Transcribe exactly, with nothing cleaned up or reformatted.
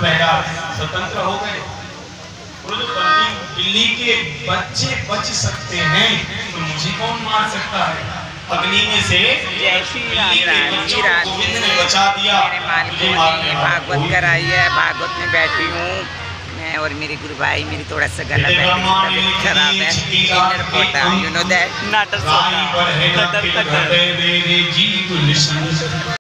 पैदा स्वतंत्र हो गए। और जो बिल्ली के बच्चे बच सकते हैं तो मुझे कौन मार सकता है? अग्नि में से बिल्ली के बच्चों को गोविंद ने बचा दिया। मेरे मालिक ने भागवत कराई है, भागवत में बैठी हूँ मैं और मेरे गुरु भाई। मेरी थोड़ा सा गला तबीयत खराब है, यू नो दैट।